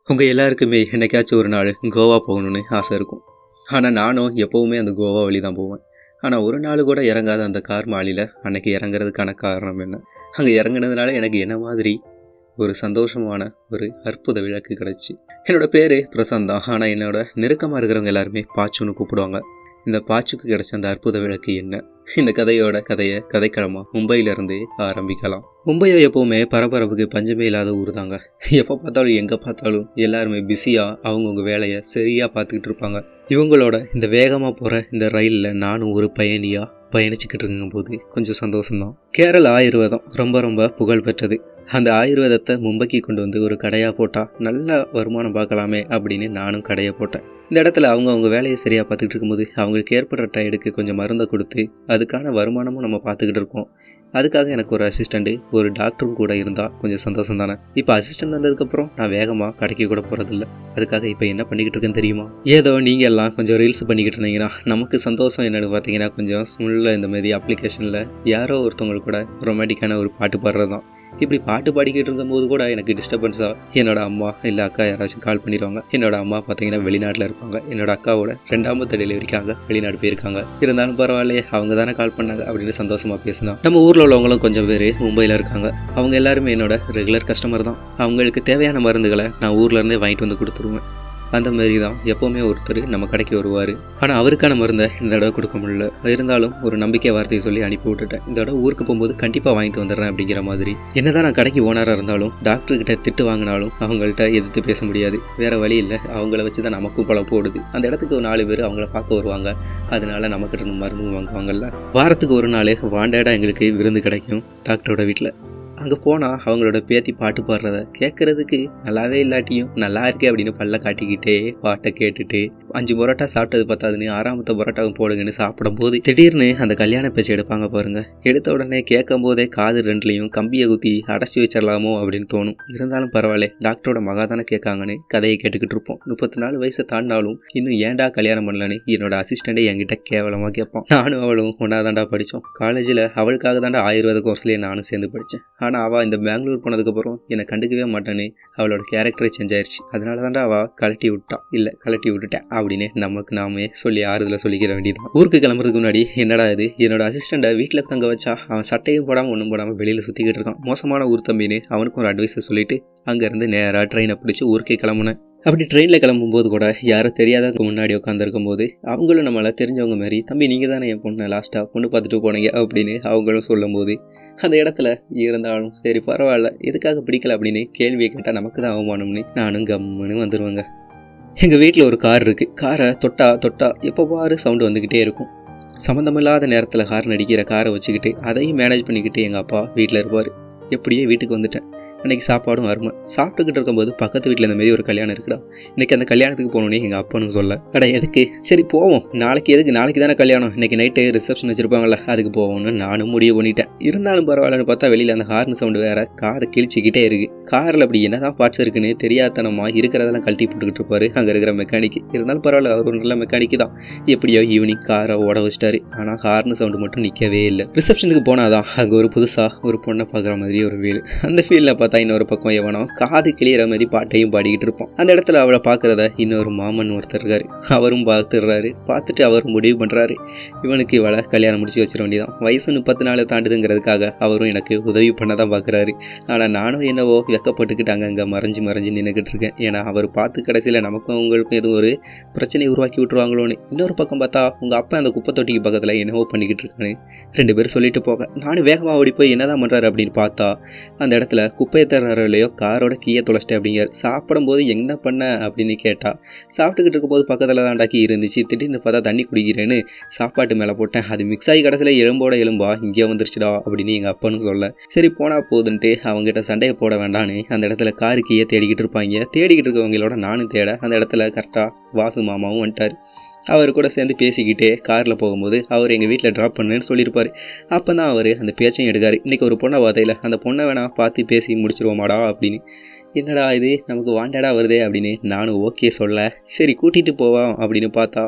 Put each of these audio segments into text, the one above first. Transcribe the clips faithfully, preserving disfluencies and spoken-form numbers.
உங்கள் எல்லாருக்குமே என்னைக்காச்சும் ஒரு நாள் கோவா போகணுன்னு ஆசை இருக்கும். ஆனால் நானும் எப்போவுமே அந்த கோவா வழி தான் போவேன். ஆனால் ஒரு நாள் கூட இறங்காத அந்த கார் மாலியில் அன்னைக்கு இறங்குறதுக்கான காரணம் என்ன? அங்கே இறங்குனதுனால எனக்கு என்ன மாதிரி ஒரு சந்தோஷமான ஒரு அற்புத விளக்கு கிடச்சி. என்னோட பேர் பிரசாந்த் தான். ஆனால் என்னோட நெருக்கமாக இருக்கிறவங்க எல்லாருமே பாச்சுன்னு கூப்பிடுவாங்க. இந்த பாச்சுக்கு கிடைச்ச அந்த அற்புத விளக்கு என்ன? இந்த கதையோட கதையை கதைக்களமாக மும்பையிலேருந்து ஆரம்பிக்கலாம். மும்பையை எப்போவுமே பரபரப்புக்கு பஞ்சமே இல்லாத ஊர் தாங்க. எப்போ பார்த்தாலும் எங்கே பார்த்தாலும் எல்லாருமே பிஸியாக அவங்கவுங்க வேலையை சரியாக பார்த்துக்கிட்டு இருப்பாங்க. இவங்களோட இந்த வேகமாக போகிற இந்த ரயிலில் நானும் ஒரு பயணியாக பயணிச்சுக்கிட்டு இருக்கும்போது கொஞ்சம் சந்தோஷம்தான். கேரள ஆயுர்வேதம் ரொம்ப ரொம்ப புகழ் பெற்றது. அந்த ஆயுர்வேதத்தை மும்பைக்கு கொண்டு வந்து ஒரு கடையாக போட்டால் நல்ல வருமானம் பார்க்கலாமே அப்படின்னு நானும் கடையை போட்டேன். இந்த இடத்துல அவங்க அவங்க வேலையை சரியாக பார்த்துக்கிட்டு இருக்கும்போது அவங்களுக்கு ஏற்படுற டயர்டுக்கு கொஞ்சம் மருந்தை கொடுத்து அதுக்கான வருமானமும் நம்ம பார்த்துக்கிட்டு இருக்கோம். அதுக்காக எனக்கு ஒரு அசிஸ்டண்ட்டு ஒரு டாக்டரும் கூட இருந்தால் கொஞ்சம் சந்தோஷம் தானே. இப்போ அசிஸ்டண்ட் வந்ததுக்கப்புறம் நான் வேகமாக கடைக்கு கூட போகிறதில்ல. அதுக்காக இப்போ என்ன பண்ணிக்கிட்டு இருக்கேன்னு தெரியுமா? ஏதோ நீங்கள் எல்லாம் கொஞ்சம் ரீல்ஸ் பண்ணிக்கிட்டு இருந்தீங்கன்னா நமக்கு சந்தோஷம் என்னென்னு பார்த்தீங்கன்னா கொஞ்சம் ஸ்முல்ல இந்த மாதிரி அப்ளிகேஷனில் யாரோ ஒருத்தவங்களுக்கு கூட ரொமான்டிக்கான ஒரு பாட்டு பாடுறது தான். இப்படி பாட்டு பாடிக்கிட்டு இருக்கும்போது கூட எனக்கு டிஸ்டர்பன்ஸாக என்னோட அம்மா இல்லை அக்கா யாராச்சும் கால் பண்ணிடுவாங்க. என்னோட அம்மா பார்த்தீங்கன்னா வெளிநாட்டில் இருப்பாங்க. என்னோட அக்காவோட ரெண்டாமത്തെ டெலிவரிக்காக வெளிநாடு போயிருக்காங்க. இருந்தாலும் பரவாயில்லையே, அவங்க தானே கால் பண்ணாங்க அப்படின்னு சந்தோஷமாக பேசினா. நம்ம ஊரில் உள்ளவங்களும் கொஞ்சம் பேர் மும்பையில் இருக்காங்க. அவங்க எல்லாருமே என்னோட ரெகுலர் கஸ்டமர் தான். அவங்களுக்கு தேவையான மருந்துகளை நான் ஊர்லேருந்தே வாங்கிட்டு வந்து கொடுத்துருவேன். அந்த மாதிரி தான் எப்போவுமே ஒருத்தர் நம்ம கடைக்கு வருவார். ஆனால் அவருக்கான மருந்தை இந்த தடவை கொடுக்க முடியல. இருந்தாலும் ஒரு நம்பிக்கை வார்த்தையை சொல்லி அனுப்பி விட்டுட்டேன். இந்த தடவை ஊருக்கு போகும்போது கண்டிப்பாக வாங்கிட்டு வந்துடுறேன் அப்படிங்கிற மாதிரி. என்னதான் நான் கடைக்கு ஓனராக இருந்தாலும் டாக்டர்கிட்ட திட்டு வாங்கினாலும் அவங்கள்ட்ட எதிர்த்து பேச முடியாது. வேறு வழி இல்லை. அவங்கள வச்சு தான் நமக்கும் பல போடுது. அந்த இடத்துக்கு ஒரு நாலு பேர் அவங்கள பார்க்க வருவாங்க. அதனால நமக்கிட்ட மருந்து வாங்குவாங்கல்ல. வாரத்துக்கு ஒரு நாள் வாண்டடாக எங்களுக்கு விருந்து கிடைக்கும் டாக்டரோட வீட்டில். அங்கே போனால் அவங்களோட பேத்தி பாட்டு பாடுறத கேட்குறதுக்கு நல்லாவே இல்லாட்டியும் நல்லா இருக்கே அப்படின்னு பல்ல காட்டிக்கிட்டே பாட்டை கேட்டுட்டு அஞ்சு பரோட்டா சாப்பிட்டது பத்தாதுன்னு ஆறாமத்த பரோட்டாவும் போடுங்கன்னு சாப்பிடும் போது திடீர்னு அந்த கல்யாண பேச்சு எடுப்பாங்க பாருங்க. எடுத்த உடனே கேட்கும் போதே காது ரெண்டுலையும் கம்பியை குத்தி அடைச்சி வச்சிடலாமோ அப்படின்னு தோணும். இருந்தாலும் பரவாயில்ல, டாக்டரோட மகா தானே கேட்காங்கன்னு கதையை கேட்டுக்கிட்டு இருப்போம். முப்பத்தி நாலு வயசை தாண்டினாலும் இன்னும் ஏன்டா கல்யாணம் பண்ணலன்னு என்னோட அசிஸ்டண்டே என்கிட்ட கேவலமாக கேட்பான். நானும் அவளும் ஒன்றா தாண்டா படித்தோம். காலேஜில் அவளுக்காக தாண்டா ஆயுர்வேத கோர்ஸ்லேயே நானும் சேர்ந்து படித்தேன். ஆனால் அவள் இந்த பெங்களூர் போனதுக்கப்புறம் என்னை கண்டுக்கவே மாட்டானே. அவளோட கேரக்டரே சேஞ்ச் ஆயிடுச்சு. அதனால தாண்டா அவள் கழட்டி விட்டா. இல்லை கழட்டி விட்டுட்டேன் அப்படின்னு நமக்கு நாமே சொல்லி ஆறுதல சொல்லிக்கிற வேண்டியதான். ஊருக்கு கிளம்புறதுக்கு முன்னாடி என்னடா இது, என்னோட அசிஸ்டண்ட்டை வீட்டில் தங்க வச்சா அவன் சட்டையும் போடாமல் ஒன்றும் போடாமல் வெளியில் சுற்றிக்கிட்டு இருக்கான். மோசமான ஊர் தம்பின்னு அவனுக்கும் ஒரு அட்வைஸை சொல்லிட்டு அங்கேருந்து நேராக ட்ரெயினை பிடிச்சி ஊருக்கே கிளம்புனேன். அப்படி ட்ரெயினில் கிளம்பும்போது கூட யாரும் தெரியாதவங்க முன்னாடி உட்காந்துருக்கும் போது அவங்களும் நம்மளை தெரிஞ்சவங்க மாதிரி, தம்பி நீங்கள் தானே என் பொண்ணை லாஸ்ட்டாக பொண்ணு பார்த்துட்டு போனீங்க அப்படின்னு அவங்களும் சொல்லும் போது அந்த இடத்துல இருந்தாலும் சரி பரவாயில்ல, எதுக்காக பிடிக்கல அப்படின்னு கேள்வியை கேட்டால் நமக்கு தான் அவமானம்னு நானும் கம்முன்னு வந்துடுவேங்க. எங்கள் வீட்டில் ஒரு கார் இருக்குது. காரை தொட்டா தொட்டா எப்போ பாரு சவுண்டு வந்துக்கிட்டே இருக்கும். சம்மந்தமில்லாத நேரத்தில் கார் நடிக்கிற காரை வச்சுக்கிட்டு அதையும் மேனேஜ் பண்ணிக்கிட்டு எங்கள் அப்பா வீட்டில் இருப்பார். எப்படியே வீட்டுக்கு வந்துட்டேன். அன்றைக்கி சாப்பாடும் அருமை. சாப்பிட்டுக்கிட்டு இருக்கும்போது பக்கத்து வீட்டில் இந்த மாதிரி ஒரு கல்யாணம் இருக்குடா, இன்றைக்கி அந்த கல்யாணத்துக்கு போகணுன்னே எங்கள் அப்பனும் சொல்ல. அட எதுக்கு, சரி போவோம், நாளைக்கு எதுக்கு, நாளைக்கு தானே கல்யாணம், இன்றைக்கி நைட்டு ரிசப்ஷன் வச்சுருப்பாங்கள்ல அதுக்கு போவோம்னு நானும் முடிவு பண்ணிட்டேன். இருந்தாலும் பரவாயில்லன்னு பார்த்தா வெளியில் அந்த ஹார்ன் சவுண்டு வேறு காரை கிழிச்சிக்கிட்டே இருக்குது. காரில் அப்படி என்ன தான் பார்ட்ஸ் இருக்குன்னு தெரியாதனமாக இருக்கிறதெல்லாம் கழட்டி போட்டுக்கிட்டு இருப்பாரு அங்கே இருக்கிற மெக்கானிக்கு. இருந்தாலும் பரவாயில்ல, அவர் ஒரு நல்ல மெக்கானிக்கு தான். எப்படியோ ஈவினிங் காரை ஓட வச்சிட்டாரு. ஆனால் ஹார்ன் சவுண்டு மட்டும் நிற்கவே இல்லை. ரிசப்ஷனுக்கு போனாதான் அங்கே ஒரு புதுசாக ஒரு பொண்ணை பார்க்குற மாதிரி ஒரு ஃபீல். அந்த ஃபீலில் பார்த்தா இன்னொரு பக்கம் எவனோ காது கிளியற மாதிரி பாட்டையும் பாடிக்கிட்டு இருப்போம். அந்த இடத்துல அவளை பார்க்கறத இன்னொரு மாமன் ஒருத்தர் இருக்காரு. அவரும் பார்த்துடுறாரு. பார்த்துட்டு அவரும் முடிவு பண்ணுறாரு, இவனுக்கு இவளை கல்யாணம் முடிச்சு வச்சிட வேண்டியதான். வயசு முப்பத்தி நாலு தாண்டுதுங்கிறதுக்காக அவரும் எனக்கு உதவி பண்ண தான் பார்க்குறாரு. ஆனால் நானும் என்னவோ வெக்கப்பட்டுக்கிட்டு அங்கே மறைஞ்சு மறைஞ்சு நின்றுக்கிட்டு இருக்கேன். ஏன்னா அவர் பார்த்து கடைசியில் நமக்கும் அவங்களுக்கும் எதுவும் ஒரு பிரச்சனை உருவாக்கி விட்டுருவாங்களோன்னு. இன்னொரு பக்கம் பார்த்தா உங்கள் அப்பா அந்த குப்பை தொட்டிக்கு பக்கத்தில் என்னவோ பண்ணிக்கிட்டு இருக்கான்னு ரெண்டு பேரும் சொல்லிட்டு போக நானும் வேகமாக ஓடி போய் என்னதான் பண்ணுறாரு அப்படின்னு பார்த்தா அந்த இடத்துல குப்பையை தர்றாரு இல்லையோ காரோட கீயை தொலைச்சிட்டேன் அப்படிங்கிற. சாப்பிடும்போது என்ன பண்ண அப்படின்னு கேட்டா, சாப்பிட்டுக்கிட்டு இருக்கும்போது பக்கத்தில் தான் டாக்கி இருந்துச்சு. திடீர்னு பார்த்தா தண்ணி குடிக்கிறேன்னு சாப்பாட்டு மேலே போட்டேன். அது மிக்ஸ் ஆகி கடைசியில் எலும்போட எலும்பா இங்கே வந்துருச்சுடா அப்படின்னு எங்கள் அப்பன்னு சொல்ல, சரி போனா போதுன்ட்டு அவங்ககிட்ட சண்டையை போட வேண்டான்னு அந்த இடத்துல காரு கீயை தேடிக்கிட்டு இருப்பாங்க. தேடிக்கிட்டு இருக்கவங்களோட நானும் தேட அந்த இடத்துல கரெக்டாக வாசு மாமாவும் வந்துட்டார். அவர் கூட சேர்ந்து பேசிக்கிட்டே காரில் போகும்போது அவர் எங்கள் வீட்டில் ட்ராப் பண்ணுன்னு சொல்லியிருப்பார். அப்போ தான் அவர் அந்த பேச்சையும் எடுக்கார். இன்றைக்கி ஒரு பொண்ணை பார்த்தையில அந்த பொண்ணை வேணா பார்த்து பேசி முடிச்சிருவோமாடா அப்படின்னு. என்னடா இது நமக்கு வாண்டடாக வருதே அப்படின்னு நானும் ஓகே சொல்ல, சரி கூட்டிகிட்டு போவோம் அப்படின்னு பார்த்தா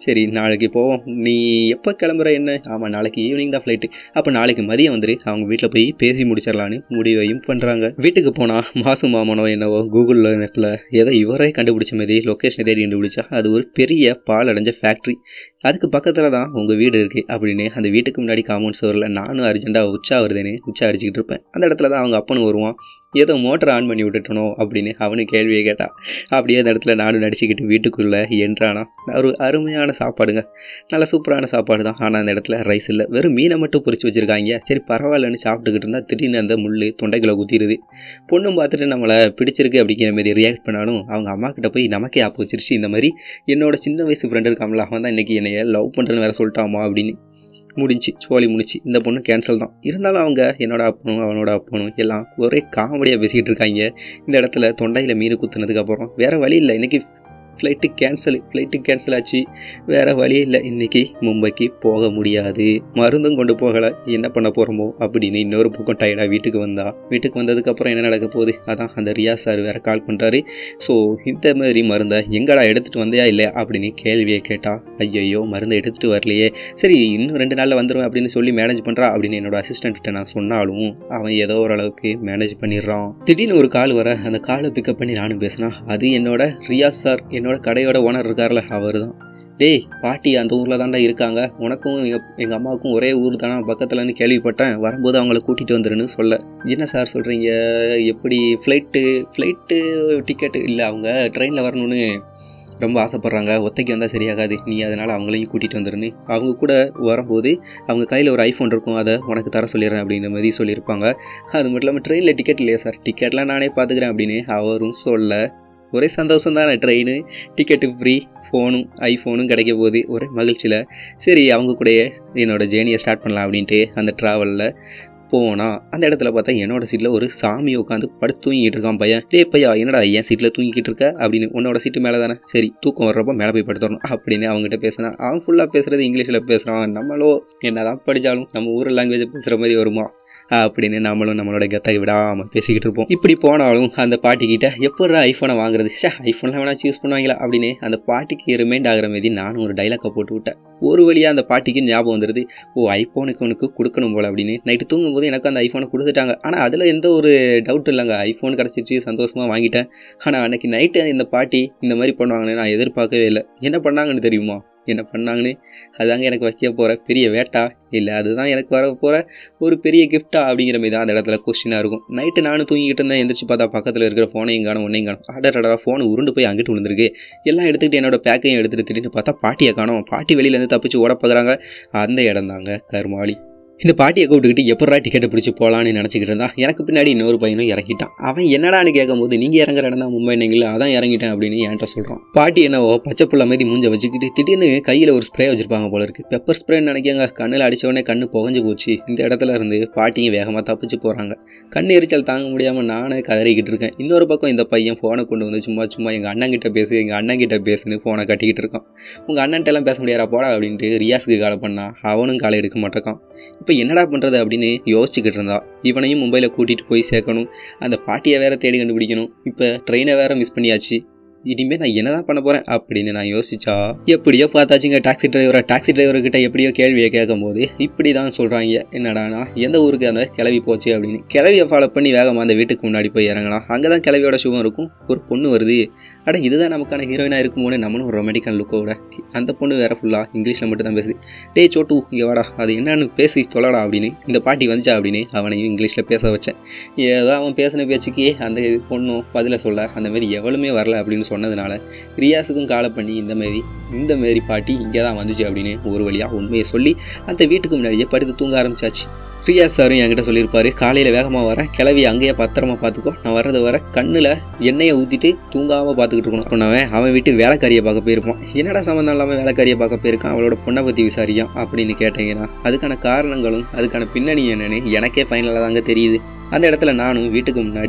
சரி நாளைக்கு போவோம், நீ எப்போ கிளம்புற என்ன? ஆமாம் நாளைக்கு ஈவினிங் தான் ஃப்ளைட்டு. அப்போ நாளைக்கு மதியம் வந்துரு, அவங்க வீட்டில் போய் பேசி முடிச்சிடலான்னு முடிவையும் பண்ணுறாங்க. வீட்டுக்கு போனால் மாசு மாமனோ என்னவோ கூகுளில் மேப்பில் ஏதோ இவரே கண்டுபிடிச்ச மாதிரி லொக்கேஷனை தேடி கண்டுபிடிச்சா அது ஒரு பெரிய பால் அடைஞ்ச ஃபேக்ட்ரி. அதுக்கு பக்கத்தில் தான் உங்கள் வீடு இருக்குது அப்படின்னு அந்த வீட்டுக்கு முன்னாடி காம்பவுண்ட் சோரில் நானும் அர்ஜென்ட்டாக உச்சா வருதுன்னு உச்சா அடிச்சுக்கிட்டு இருப்பேன். அந்த இடத்துல தான் அவங்க அப்பனும் வருவான். ஏதோ மோட்டர் ஆன் பண்ணி விட்டுட்டனோ அப்படின்னு அவனு கேள்வியை கேட்டான். அப்படியே அந்த இடத்துல நானும் நடிச்சுக்கிட்டு வீட்டுக்குள்ளே என்றானா. ஒரு அருமையான சாப்பாடுங்க, நல்ல சூப்பரான சாப்பாடு தான். ஆனால் அந்த இடத்துல ரைஸ் இல்லை, வெறும் மீனை மட்டும் பொரிச்சு வச்சுருக்காங்க. சரி பரவாயில்லன்னு சாப்பிட்டுக்கிட்டு இருந்தால் திடீர்னு அந்த முள் தொண்டைக்குள்ளே குத்திடுது. பொண்ணும் பார்த்துட்டு நம்மளை பிடிச்சிருக்கு அப்படிங்கிற மாதிரி ரியாக்ட் பண்ணாலும் அவங்க அம்மா கிட்ட போய் நமக்கே ஆப்பு வச்சிருச்சு. இந்த மாதிரி என்னோட சின்ன வயசு ஃப்ரெண்டு இருக்காமல, அவன் தான் இன்றைக்கி என்னைய லவ் பண்ணுறேன்னு வேறு சொல்லிட்டாமா அப்படின்னு. முடிஞ்சு சோழி முடிச்சு, இந்த பொண்ணு கேன்சல் தான். இருந்தாலும் அவங்க என்னோட அப்பனும் அவனோட அப்பனும் எல்லாம் ஒரே காமெடியாக பேசிக்கிட்டு இருக்காங்க. இந்த இடத்துல தொண்டையில் மீன் குத்துனதுக்கப்புறம் வேறு வழி இல்லை, இன்றைக்கி ஃப்ளைட்டு கேன்சல் ஃப்ளைட்டு கேன்சல் ஆச்சு. வேறு வழி இல்லை, இன்றைக்கி மும்பைக்கு போக முடியாது, மருந்தும் கொண்டு போகலை, என்ன பண்ண போகிறோமோ அப்படின்னு இன்னொரு பக்கம் டயர்டாக வீட்டுக்கு வந்தா. வீட்டுக்கு வந்ததுக்கப்புறம் என்ன நடக்க போகுது, அதான் அந்த ரியாஸ் சார் வேறு கால் பண்ணுறாரு. ஸோ இந்த மாதிரி மருந்தை எங்கடா எடுத்துகிட்டு வந்தியா இல்லையா அப்படின்னு கேள்வியை கேட்டா. ஐயோ மருந்தை எடுத்துகிட்டு வரலையே, சரி இன்னும் ரெண்டு நாளில் வந்துடுவேன் அப்படின்னு சொல்லி மேனேஜ் பண்ணுறா அப்படின்னு என்னோட அசிஸ்டண்ட்கிட்ட நான் சொன்னாலும் அவன் ஏதோ ஓரளவுக்கு மேனேஜ் பண்ணிடுறான். திடீர்னு ஒரு கால் வர அந்த காலை பிக்கப் பண்ணி நானும் பேசினா. அது என்னோட ரியாஸ் சார், என்னோட கடையோட ஓனர் இருக்கார்ல அவர் தான். டேய் பாட்டி அந்த ஊரில் தாண்டா இருக்காங்க, உனக்கும் எங்கள் எங்கள் அம்மாவுக்கும் ஒரே ஊர் தானே பக்கத்துலன்னு கேள்விப்பட்டேன், வரும்போது அவங்கள கூட்டிகிட்டு வந்துருன்னு சொல்ல. என்ன சார் சொல்கிறீங்க, எப்படி ஃப்ளைட்டு ஃப்ளைட்டு டிக்கெட்டு இல்லை, அவங்க ட்ரெயினில் வரணும்னு ரொம்ப ஆசைப்பட்றாங்க, ஒத்தைக்கு வந்தால் சரியாகாது, நீ அதனால் அவங்களையும் கூட்டிகிட்டு வந்துருன்னு. அவங்க கூட வரும்போது அவங்க கையில் ஒரு ஐஃபோன் இருக்கும், அதை உனக்கு தர சொல்லிடுறேன் அப்படின்ற மாதிரி சொல்லியிருப்பாங்க. அது மட்டும் இல்லாமல் ட்ரெயினில் டிக்கெட் இல்லையா சார், டிக்கெட்லாம் நானே பார்த்துக்கிறேன் அப்படின்னு அவரும் சொல்ல. ஒரே சந்தோஷம் தானே, ட்ரெயின் டிக்கெட்டு ஃப்ரீ, ஃபோனும் ஐஃபோனும் கிடைக்க போகுது, ஒரே மகிழ்ச்சியில். சரி அவங்க கூடயே என்னோடய ஜேர்னியை ஸ்டார்ட் பண்ணலாம் அப்படின்ட்டு அந்த ட்ராவலில் போனால் அந்த இடத்துல பார்த்தா என்னோட சீட்டில் ஒரு சாமி உட்காந்து படுத்து தூங்கிட்டு இருக்கான் பையன். டே பையா என்னடா என் சீட்டில் தூங்கிக்கிட்டு இருக்க அப்படின்னு. உன்னோட சீட்டு மேலே தானே, சரி தூக்கம் வர்றப்போ மேலே போய் படுத்துடணும் அப்படின்னு அவங்ககிட்ட பேசினான். அவன் ஃபுல்லாக பேசுகிறது இங்கிலீஷில் பேசுகிறான். நம்மளோ என்ன தான் படித்தாலும் நம்ம ஊர் லாங்குவேஜை பேசுகிற மாதிரி வருமா அப்படின்னு நம்மளும் நம்மளோட கெத்தை விடாமல் பேசிக்கிட்டு இருப்போம். இப்படி போனாலும் அந்த பாட்டிக்கிட்ட எப்போ ஐஃபோனை வாங்குறது, சே ஐஃபோன்லாம் வேணா சூஸ் பண்ணுவாங்களா அப்படின்னு அந்த பாட்டிக்கு ரிமைண்ட் ஆகிற மாதிரி நானும் ஒரு டைலாக்கை போட்டு விட்டேன். ஒரு வழியாக அந்த பாட்டிக்கு ஞாபகம் வந்துடுது, ஓ ஐஃபோனுக்கு உனக்கு கொடுக்கணும் போல் அப்படின்னு. நைட்டு தூங்கும்போது எனக்கு அந்த ஐஃபோனை கொடுத்துட்டாங்க. ஆனால் அதில் எந்த ஒரு டவுட் இல்லைங்க, ஐஃபோன் கிடச்சிச்சு சந்தோஷமாக வாங்கிட்டேன். ஆனால் அன்றைக்கி நைட்டு இந்த பாட்டி இந்த மாதிரி பண்ணுவாங்கன்னு நான் எதிர்பார்க்கவே இல்லை. என்ன பண்ணாங்கன்னு தெரியுமா, என்ன பண்ணாங்கன்னு? அதுதாங்க எனக்கு வைக்க போகிற பெரிய வேட்டா இல்லை அதுதான் எனக்கு வர போகிற ஒரு பெரிய கிஃப்டா அப்படிங்கிற மாதிரி தான் அந்த இடத்துல கொஸ்டினாக இருக்கும். நைட்டு நானும் தூங்கிக்கிட்டு இருந்தேன், எந்திரிச்சு பார்த்தா பக்கத்தில் இருக்கிற ஃபோனையும் காணும் ஒன்றையும் காணும். ஆடரடா ஃபோன் உருண்டு போய் அங்கிட்டு விழுந்துருக்கு. எல்லாம் எடுத்துக்கிட்டு என்னோட பேக்கையும் எடுத்துகிட்டு திடீர்னு பார்த்தா பாட்டியை காணும். பாட்டி வெளியிலேருந்து தப்பிச்சு ஓட பார்க்குறாங்க. அந்த இடம் தாங்க கருமாளி. இந்த பாட்டியை கூப்பிட்டுக்கிட்டு எப்படா டிக்கெட்டை பிடிச்சி போகலான்னு நினச்சிக்கிட்டு இருந்தான். எனக்கு பின்னாடி இன்னொரு பையனும் இறங்கிட்டான். அவன் என்னடான்னு கேட்கும்போது நீங்கள் இறங்குற இடம் தான் மும்பை நீங்களே, அதான் இறங்கிட்டேன் அப்படின்னு என்கிட்ட சொல்கிறான். பாட்டி என்னவோ பச்சை புள்ள மாதிரி மூஞ்ச வச்சுக்கிட்டு திடீர்னு கையில் ஒரு ஸ்ப்ரே வச்சுருப்பாங்க போல இருக்குது, பெப்பர் ஸ்ப்ரேன்னு நினைக்காங்க. கண்ணில் அடித்தவொடனே கண்ணு புகஞ்சு போச்சு. இந்த இடத்துல இருந்து பாட்டியும் வேகமாக தப்பிச்சு போகிறாங்க. கண் எரிச்சல் தாங்க முடியாமல் நானே கதறிக்கிட்டு இருக்கேன். இன்னொரு பக்கம் இந்த பையன் ஃபோனை கொண்டு வந்து சும்மா சும்மா எங்கள் அண்ணங்கிட்ட பேசு எங்கள் அண்ணங்கிட்ட பேசுன்னு ஃபோனை கட்டிக்கிட்டு இருக்கான். உங்கள் அண்ணன்ட்டெல்லாம் பேச முடியாதா போடா அப்படின்ட்டு ரியாஸுக்கு காலை பண்ணா. அவனும் காலை எடுக்க மாட்டேக்கான். இப்போ என்னடா பண்ணுறது அப்படின்னு யோசிச்சுக்கிட்டு இருந்தா. இவனையும் மும்பையில் கூட்டிகிட்டு போய் சேர்க்கணும், அந்த பாட்டியை வேற தேடி கண்டுபிடிக்கணும். இப்போ ட்ரெயினை வேற மிஸ் பண்ணியாச்சு, இனிமேல் நான் என்ன தான் பண்ண போகிறேன் அப்படின்னு நான் யோசிச்சா. எப்படியோ பார்த்தாச்சுங்க டாக்ஸி டிரைவரை டாக்ஸி டிரைவர்கிட்ட எப்படியோ கேள்வியை கேட்கும் போது இப்படி தான் சொல்கிறாங்க. என்னடானா எந்த ஊருக்கு அந்த கிளவி போச்சு அப்படின்னு. கிளவியை ஃபாலோ பண்ணி வேகமாக அந்த வீட்டுக்கு முன்னாடி போய் இறங்கலாம். அங்கே தான் கிளவியோட சுகம் இருக்கும். ஒரு பொண்ணு வருது. அட இதுதான் நமக்கான ஹீரோயினாக இருக்குமோன்னு நம்மளும் ஒரு ரொமான்டிக்கான லுக்கோட. அந்த பொண்ணு வேறு ஃபுல்லாக இங்கிலீஷில் மட்டும் தான் பேசுது. டே சோட்டு இங்கே வாடா, அது என்னன்னு பேசி சொல்லடா அப்படின்னு. இந்த பாட்டி வந்துச்சா அப்படின்னு அவனையும் இங்கிலீஷில் பேச வச்சேன். ஏதோ அவன் பேசின பேச்சுக்கே அந்த பொண்ணும் பதிலை சொல்ல அந்த மாதிரி எவ்வளவுமே வரல அப்படின்னு சொன்னதுனால ரியாஸுக்கும் காலை பண்ணி இந்த மாதிரி இந்த மாதிரி பாட்டி இங்கே தான் வந்துச்சு அப்படின்னு ஒரு வழியாக உண்மையை சொல்லி அந்த வீட்டுக்கு முன்னாடியே படுத்து தூங்க ஆரம்பிச்சாச்சு. ரியாஸ் சாரும் என்கிட்ட சொல்லியிருப்பாரு, காலையில் வேகமாக வரேன், கிளவி அங்கேயே பத்திரமா பார்த்துக்கோ, நான் வர்றது வர கண்ணில் எண்ணெயை ஊற்றிட்டு தூங்காமல் பார்த்துக்கிட்டு இருக்கணும் சொன்னவன் அவன் வீட்டு வேலைக்காரியை பார்க்க போயிருப்பான். என்னடா சம்மந்தம் இல்லாமல் வேலைக்காரியை பார்க்க போயிருக்கான், அவளோட பொண்ணை பற்றி விசாரிக்கான் அப்படின்னு கேட்டீங்கன்னா அதுக்கான காரணங்களும் அதுக்கான பின்னணி என்னன்னு எனக்கே ஃபைனலாக தாங்க தெரியுது. அந்த இடத்துல நானும் வீட்டுக்கு முன்னாடி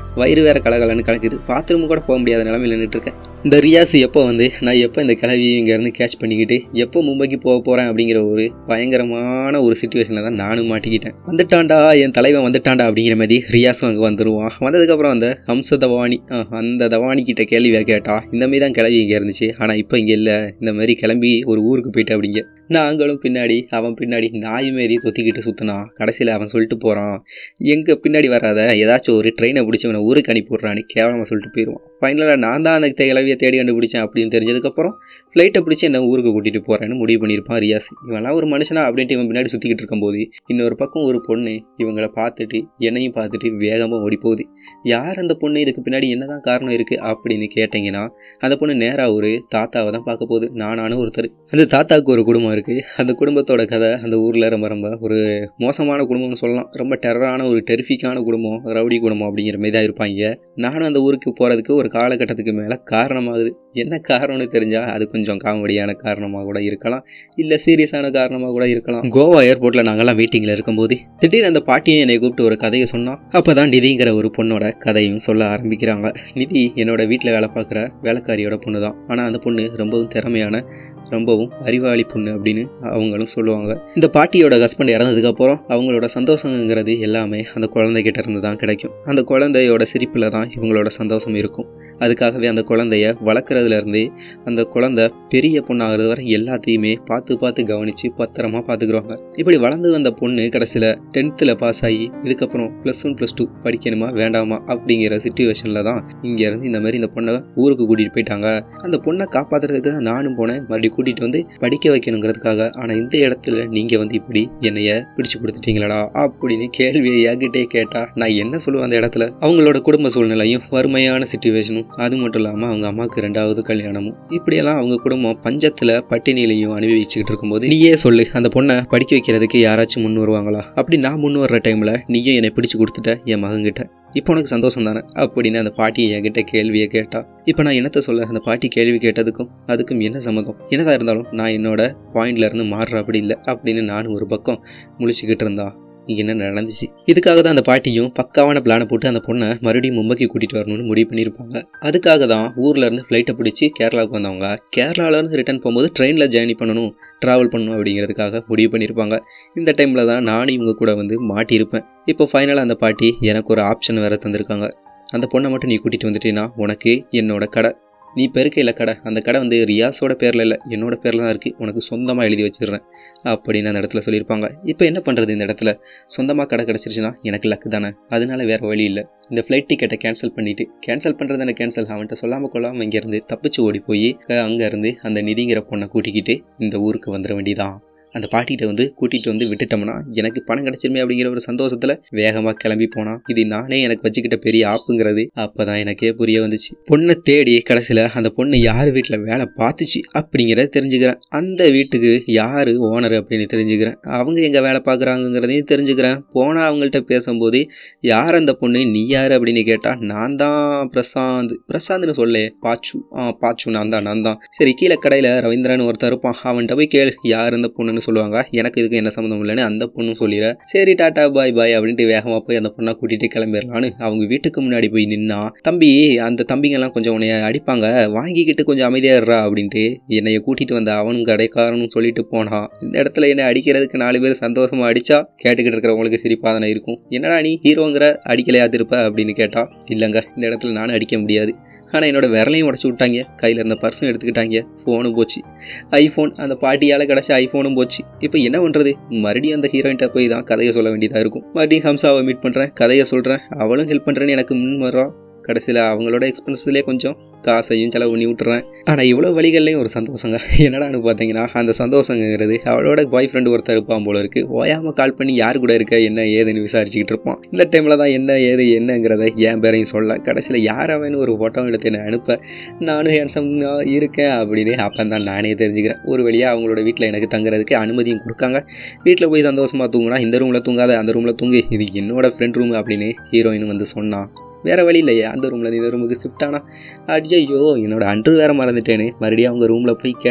வயிறு வேறு கலகலன்னு கலக்குது, பாத்ரூம் கூட போக முடியாத நிலமையில் நின்றுட்டுருக்கேன். இந்த ரியாஸ் எப்போ வந்து நான் எப்போ இந்த கிளவியை இங்கேருந்து கேட்ச் பண்ணிக்கிட்டு எப்போ மும்பைக்கு போக போகிறேன் அப்படிங்கிற ஒரு பயங்கரமான ஒரு சுச்சுவேஷனில் தான் நானும் மாட்டிக்கிட்டேன். வந்துட்டான்டா என் தலைவன் வந்துட்டான்டா அப்படிங்கிற மாதிரி ரியாஸும் அங்கே வந்துடுவான். வந்ததுக்கப்புறம் அந்த ஹம்ச தவானி அந்த தவானி கிட்ட கேள்வியாக கேட்டா இந்த மாதிரி தான் கிளவி இங்கே இருந்துச்சு, ஆனால் இப்போ இங்கே இல்லை, இந்த மாதிரி கிளம்பி ஒரு ஊருக்கு போயிட்டு அப்படிங்க. நாங்களும் பின்னாடி அவன் பின்னாடி நாய் மாரி தொத்திக்கிட்டு சுற்றினா கடைசியில் அவன் சொல்லிட்டு போகிறான், எங்கே பின்னாடி வராத ஏதாச்சும் ஒரு ட்ரெயினை பிடிச்சி அவனை ஊருக்கு அனுப்பி விட்றான்னு கேவலமாக சொல்லிட்டு போயிடுவான். ஃபைனலாக நான் தான் அந்த கிளவியை தேடி கண்டுபிடிச்சேன் அப்படின்னு தெரிஞ்சதுக்கப்புறம் ஃப்ளைட்டை பிடிச்சி என்ன ஊருக்கு கூட்டிகிட்டு போகிறேன்னு முடிவு பண்ணியிருப்பான் ரியாஸ். இவன்லாம் ஒரு மனுஷனா அப்படின்ட்டு இவன் பின்னாடி சுற்றிக்கிட்டு இருக்கும்போது இன்னொரு பக்கம் ஒரு பொண்ணு இவங்களை பார்த்துட்டு என்னையும் பார்த்துட்டு வேகமாக ஓடி போகுது. யார் அந்த பொண்ணு, இதுக்கு பின்னாடி என்னதான் காரணம் இருக்குது அப்படின்னு கேட்டிங்கன்னா அந்த பொண்ணு நேராக ஒரு தாத்தாவை தான் பார்க்க போகுது. நானானு ஒருத்தர். அந்த தாத்தாவுக்கு ஒரு குடும்பம் இருக்குது. அந்த குடும்பத்தோட கதை அந்த ஊரில் ரொம்ப ரொம்ப ஒரு மோசமான குடும்பம்னு சொல்லலாம். ரொம்ப டெரரான ஒரு டெரிஃபிக்கான குடும்பம், ரவுடி குடும்பம் அப்படிங்கிற மாதிரி தான் இருப்பாங்க. நானும் அந்த ஊருக்கு போகிறதுக்கு ஒரு காலகட்டத்துக்கு மேலே காரணமாகுது. என்ன காரணம்னு தெரிஞ்சால் அது கொஞ்சம் காமெடியான காரணமாக கூட இருக்கலாம், இல்லை சீரியஸான காரணமாக கூட இருக்கலாம். கோவா ஏர்போர்ட்டில் நாங்கள்லாம் மீட்டிங்கில் இருக்கும்போது திடீர்னு அந்த பாட்டியும் என்னை கூப்பிட்டு ஒரு கதையை சொன்னால் அப்போ தான் நிதிங்கிற ஒரு பொண்ணோட கதையும் சொல்ல ஆரம்பிக்கிறாங்க. நிதி என்னோட வீட்டில் வேலை பார்க்குற வேலைக்காரியோட பொண்ணு தான். ஆனால் அந்த பொண்ணு ரொம்பவும் திறமையான ரொம்பவும் அறிவாளி பொண்ணு அப்படின்னு அவங்களும் சொல்லுவாங்க. இந்த பாட்டியோட ஹஸ்பண்ட் இறந்ததுக்கப்புறம் அவங்களோட சந்தோஷங்கிறது எல்லாமே அந்த குழந்தைகிட்ட இருந்து தான் கிடைக்கும். அந்த குழந்தையோட சிரிப்பில் தான் இவங்களோட சந்தோஷம் இருக்கும். அதுக்காகவே அந்த குழந்தைய வளர்க்குறதுலேருந்து அந்த குழந்தை பெரிய பொண்ணாகிறது வரை எல்லாத்தையுமே பார்த்து பார்த்து கவனித்து பத்திரமா பார்த்துக்குருவாங்க. இப்படி வளர்ந்து வந்த பொண்ணு கடைசியில் டென்த்தில் பாஸ் ஆகி இதுக்கப்புறம் ப்ளஸ் ஒன் ப்ளஸ் டூ படிக்கணுமா வேண்டாமா அப்படிங்கிற சிச்சுவேஷனில் தான் இங்கேருந்து இந்த மாதிரி இந்த பொண்ணை ஊருக்கு கூட்டிகிட்டு போயிட்டாங்க. அந்த பொண்ணை காப்பாற்றுறதுக்கு தான் நானும் போனேன், மறுபடியும் கூட்டிகிட்டு வந்து படிக்க வைக்கணுங்கிறதுக்காக. ஆனால் இந்த இடத்துல நீங்கள் வந்து இப்படி என்னைய பிடிச்சு கொடுத்துட்டீங்களா அப்படின்னு கேள்வியை என்கிட்டே கேட்டால் நான் என்ன சொல்லுவேன்? அந்த இடத்துல அவங்களோட குடும்ப சூழ்நிலையும் வறுமையான சிச்சுவேஷனும், அது மட்டும் இல்லாமல் அவங்க அம்மாவுக்கு ரெண்டாவது கல்யாணமும், இப்படியெல்லாம் அவங்க குடும்பம் பஞ்சத்தில் பட்டினிலையும் அனுபவிச்சுக்கிட்டு இருக்கும்போது நீயே சொல்லு அந்த பொண்ணை படிக்க வைக்கிறதுக்கு யாராச்சும் முன் வருவாங்களா? அப்படி நான் முன் வர்ற டைமில் நீயும் என்னை பிடிச்சு கொடுத்துட்ட என் மகன்கிட்ட, இப்போ உனக்கு சந்தோஷம் தானே அப்படின்னு அந்த பாட்டி என்கிட்ட கேள்வியை கேட்டா. இப்போ நான் என்னத்தை சொல்ல? அந்த பாட்டி கேள்வி கேட்டதுக்கும் அதுக்கும் என்ன சம்மந்தம்? என்னதான் இருந்தாலும் நான் என்னோட பாயிண்ட்ல இருந்து மாறுற அப்படி இல்லை அப்படின்னு நானும் ஒரு பக்கம் முழிச்சுக்கிட்டு இருந்தா இங்கே என்ன நடந்துச்சு? இதுக்காக தான் அந்த பாட்டியும் பக்காவான பிளானை போட்டு அந்த பொண்ணை மறுபடியும் மும்பைக்கு கூட்டிகிட்டு வரணும்னு முடிவு பண்ணியிருப்பாங்க. அதுக்காக தான் ஊரில் இருந்து ஃப்ளைட்டை பிடிச்சி கேரளாவுக்கு வந்தவங்க கேரளாவிலேருந்து ரிட்டர்ன் போகும்போது ட்ரெயினில் ஜேர்னி பண்ணணும், ட்ராவல் பண்ணணும் அப்படிங்கிறதுக்காக முடிவு பண்ணியிருப்பாங்க. இந்த டைமில் தான் நானும் இவங்க கூட வந்து மாட்டியிருப்பேன். இப்போ ஃபைனலாக அந்த பாட்டி எனக்கு ஒரு ஆப்ஷன் வேறு தந்திருக்காங்க. அந்த பொண்ணை மட்டும் நீ கூட்டிகிட்டு வந்துட்டீங்கன்னா உனக்கு என்னோட கடை, நீ பெருக்கையில் கடை, அந்த கடை வந்து ரியாஸோட பேரில் இல்லை என்னோட பேரில் தான் இருக்குது, உனக்கு சொந்தமாக எழுதி வச்சிடுறேன் அப்படின்னு அந்த இடத்துல சொல்லியிருப்பாங்க. இப்போ என்ன பண்ணுறது? இந்த இடத்துல சொந்தமாக கடை கிடச்சிருச்சுன்னா எனக்கு லக்கு தானே, அதனால வேறு வழி இல்லை. இந்த ஃப்ளைட் டிக்கெட்டை கேன்சல் பண்ணிவிட்டு கேன்சல் பண்ணுறது தானே கேன்சல், அவன்கிட்ட சொல்லாமல் கொள்ளாமல் இங்கேருந்து தப்பிச்சு ஓடி போய் அங்கேருந்து அந்த நிதிங்கிற பொண்ணை கூட்டிக்கிட்டு இந்த ஊருக்கு வந்துட வேண்டியதான். அந்த பாட்டிகிட்ட வந்து கூட்டிகிட்டு வந்து விட்டுட்டோம்னா எனக்கு பணம் கிடச்சிருமே அப்படிங்கிற ஒரு சந்தோஷத்தில் வேகமாக கிளம்பி போனான். இது நானே எனக்கு வச்சுக்கிட்ட பெரிய ஆப்புங்கிறது அப்போ தான் எனக்கே புரிய வந்துச்சு. பொண்ணை தேடி கடைசியில் அந்த பொண்ணு யார் வீட்டில் வேலை பார்த்துச்சு அப்படிங்கிறத தெரிஞ்சுக்கிறேன். அந்த வீட்டுக்கு யார் ஓனர் அப்படின்னு தெரிஞ்சுக்கிறேன். அவங்க எங்கே வேலை பார்க்குறாங்கிறதையும் தெரிஞ்சுக்கிறேன். போனால் அவங்கள்ட்ட பேசும்போது யார் அந்த பொண்ணு, நீ யார் அப்படின்னு கேட்டால் நான் தான் பிரசாந்த். பிரசாந்த்னு சொல்லே, பாச்சு ஆ பாச்சு நான் தான் நான் தான் சரி கீழே கடையில் ரவீந்திரன் ஒருத்தர் இருப்பான், அவன்கிட்ட போய் கேளு யார் அந்த பொண்ணுன்னு சொல்லுவாங்க. எனக்கு இதுக்கு என்ன சம்மந்தம் இல்லைன்னு அந்த பொண்ணும் சொல்லிடுற. சரி டாட்டா பாய் பாய் அப்படின்ட்டு வேகமாக போய் அந்த பொண்ணை கூட்டிகிட்டு கிளம்பிடலான்னு அவங்க வீட்டுக்கு முன்னாடி போய் நின்னா, தம்பி அந்த தம்பிங்கெல்லாம் கொஞ்சம் உன்னைய அடிப்பாங்க, வாங்கிக்கிட்டு கொஞ்சம் அமைதியாடுறா அப்படின்ட்டு என்னைய கூட்டிகிட்டு வந்த அவனும் கடைக்காரனும் சொல்லிட்டு போனான். இந்த இடத்துல என்னை அடிக்கிறதுக்கு நாலு பேர் சந்தோஷமா அடிச்சா கேட்டுக்கிட்டு இருக்கிறவங்களுக்கு சிரிப்பாக தானே இருக்கும். என்னடா நீ ஹீரோங்கிற அடிக்கலையாது இருப்ப அப்படின்னு கேட்டா, இல்லைங்க இந்த இடத்துல நானும் அடிக்க முடியாது. ஆனால் என்னோடய விரலையும் உடச்சி விட்டாங்க, கையில் இருந்த பர்ஸும் எடுத்துக்கிட்டாங்க, ஃபோனும் போச்சு, ஐஃபோன் அந்த பாட்டியால் கிடச்ச ஐஃபோனும் போச்சு. இப்போ என்ன பண்ணுறது? மறுபடியும் அந்த ஹீரோயின்ட்ட போய் தான் கதையை சொல்ல வேண்டியதாக இருக்கும். மறுபடியும் ஹம்சாவை மீட் பண்ணுறேன், கதையை சொல்கிறேன், அவளும் ஹெல்ப் பண்ணுறேன்னு எனக்கு முன் வர்றான். கடைசியில் அவங்களோட எக்ஸ்பென்ஸ்லேயே கொஞ்சம் காசையும் செலவு பண்ணி விட்டுறேன். ஆனால் இவ்வளோ வழிகள்லையும் ஒரு சந்தோஷங்க. என்னடான்னு பார்த்தீங்கன்னா அந்த சந்தோஷங்கிறது அவளோட பாய் ஃப்ரெண்டு ஒருத்தர் இருப்பான் போல இருக்குது. ஓயாமல் கால் பண்ணி யார் கூட இருக்க என்ன ஏதுன்னு விசாரிச்சுக்கிட்டு இருப்பான். இந்த டைமில் தான் என்ன ஏது என்னங்கிறத என் பேரையும் சொல்ல கடைசியில் யாராவேன்னு ஒரு ஃபோட்டோ எடுத்து என்னை அனுப்ப நானும் ஹேண்ட்ஸமாக இருக்கேன் அப்படின்னு அப்போ தான் நானே தெரிஞ்சுக்கிறேன். ஒரு வழியாக அவங்களோட வீட்டில் எனக்கு தங்குறதுக்கு அனுமதியும் கொடுக்காங்க. வீட்டில் போய் சந்தோஷமாக தூங்குனா இந்த ரூமில் தூங்காத அந்த ரூமில் தூங்கு, இது என்னோட ஃப்ரெண்ட் ரூம் அப்படின்னு ஹீரோயின் வந்து சொன்னான். வேறு வழி இல்லையே, அந்த ரூமில் இந்த ரூமுக்கு ஷிஃப்ட் ஆனால் ஐயோ என்னோட அன்று வேறு மறந்துட்டேன்னு மறுபடியும் அவங்க ரூமில் போய் கேட்டால்